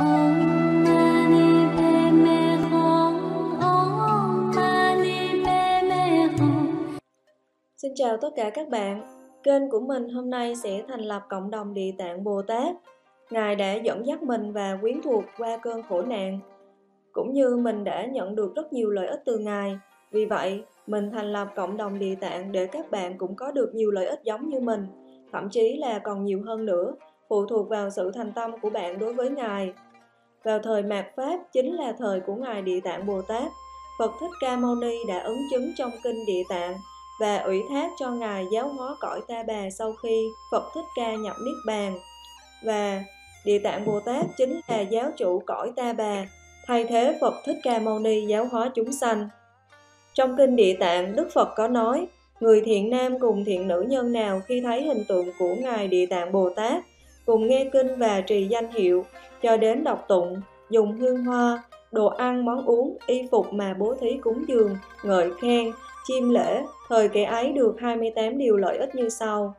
Om Mani Padme Hum. Om Mani Padme Hum. Xin chào tất cả các bạn. Kênh của mình hôm nay sẽ thành lập cộng đồng Địa Tạng Bồ Tát. Ngài đã dẫn dắt mình và quyến thuộc qua cơn khổ nạn, cũng như mình đã nhận được rất nhiều lợi ích từ Ngài. Vì vậy, mình thành lập cộng đồng Địa Tạng để các bạn cũng có được nhiều lợi ích giống như mình, thậm chí là còn nhiều hơn nữa, phụ thuộc vào sự thành tâm của bạn đối với Ngài. Vào thời mạt Pháp chính là thời của Ngài Địa Tạng Bồ Tát, Phật Thích Ca Mâu Ni đã ứng chứng trong kinh Địa Tạng và ủy thác cho Ngài giáo hóa cõi Ta Bà sau khi Phật Thích Ca nhập Niết Bàn. Và Địa Tạng Bồ Tát chính là giáo chủ cõi Ta Bà, thay thế Phật Thích Ca Mâu Ni giáo hóa chúng sanh. Trong kinh Địa Tạng, Đức Phật có nói, người thiện nam cùng thiện nữ nhân nào khi thấy hình tượng của Ngài Địa Tạng Bồ Tát, cùng nghe kinh và trì danh hiệu, cho đến đọc tụng, dùng hương hoa, đồ ăn, món uống, y phục mà bố thí cúng dường, ngợi khen, chiêm lễ, thời kẻ ấy được 28 điều lợi ích như sau.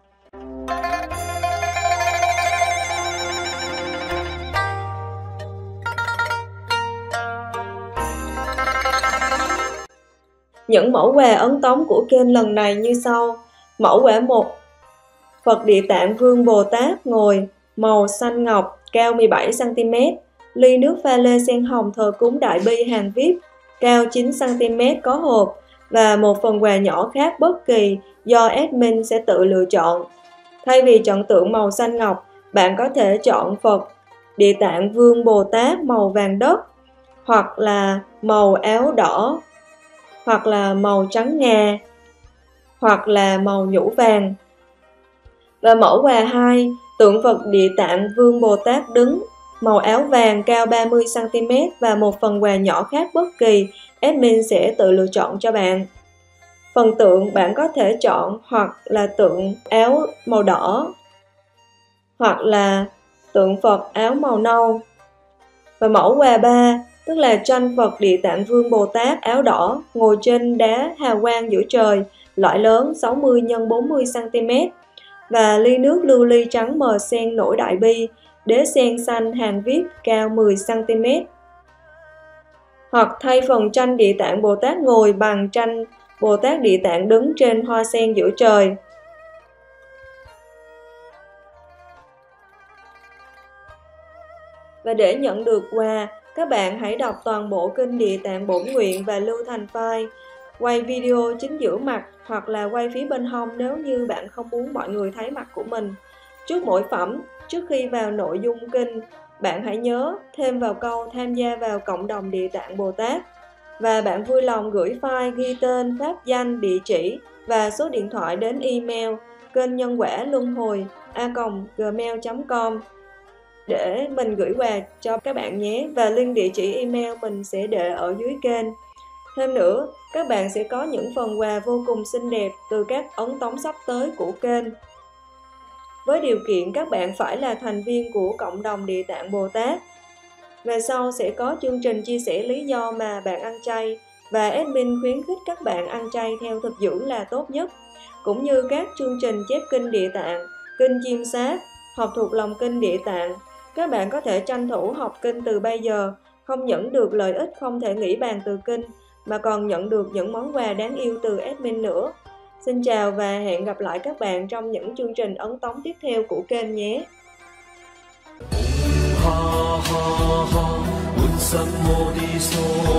Những mẫu quà ấn tống của kênh lần này như sau. Mẫu quà 1. Phật Địa Tạng Vương Bồ Tát ngồi, màu xanh ngọc, cao 17 cm, ly nước pha lê sen hồng thờ cúng Đại Bi hàng VIP, cao 9 cm có hộp, và một phần quà nhỏ khác bất kỳ do admin sẽ tự lựa chọn. Thay vì chọn tượng màu xanh ngọc, bạn có thể chọn Phật Địa Tạng Vương Bồ Tát màu vàng đất, hoặc là màu áo đỏ, hoặc là màu trắng ngà, hoặc là màu nhũ vàng. Và mẫu quà 2, tượng Phật Địa Tạng Vương Bồ Tát đứng, màu áo vàng cao 30 cm và một phần quà nhỏ khác bất kỳ, admin sẽ tự lựa chọn cho bạn. Phần tượng bạn có thể chọn hoặc là tượng áo màu đỏ, hoặc là tượng Phật áo màu nâu. Và mẫu quà 3, tức là tranh Phật Địa Tạng Vương Bồ Tát áo đỏ ngồi trên đá hào quang giữa trời, loại lớn 60 x 40 cm, và ly nước lưu ly trắng mờ sen nổi Đại Bi, đế sen xanh hàng VIP cao 10 cm. Hoặc thay phần tranh Địa Tạng Bồ Tát ngồi bằng tranh Bồ Tát Địa Tạng đứng trên hoa sen giữa trời. Và để nhận được quà, các bạn hãy đọc toàn bộ kinh Địa Tạng Bổn Nguyện và lưu thành file, quay video chính giữa mặt hoặc là quay phía bên hông nếu như bạn không muốn mọi người thấy mặt của mình. Trước mỗi phẩm, trước khi vào nội dung kinh, bạn hãy nhớ thêm vào câu tham gia vào cộng đồng Địa Tạng Bồ Tát. Và bạn vui lòng gửi file ghi tên, pháp danh, địa chỉ và số điện thoại đến email kênh nhân quả luân hồi @gmail.com để mình gửi quà cho các bạn nhé. Và link địa chỉ email mình sẽ để ở dưới kênh. Thêm nữa, các bạn sẽ có những phần quà vô cùng xinh đẹp từ các ấn tống sắp tới của kênh. Với điều kiện các bạn phải là thành viên của cộng đồng Địa Tạng Bồ Tát. Về sau sẽ có chương trình chia sẻ lý do mà bạn ăn chay, và admin khuyến khích các bạn ăn chay theo thực dưỡng là tốt nhất, cũng như các chương trình chép kinh Địa Tạng, kinh chiêm sát, học thuộc lòng kinh Địa Tạng. Các bạn có thể tranh thủ học kinh từ bây giờ, không những được lợi ích không thể nghĩ bàn từ kinh, mà còn nhận được những món quà đáng yêu từ admin nữa. Xin chào và hẹn gặp lại các bạn trong những chương trình ấn tống tiếp theo của kênh nhé. Ha ha ha,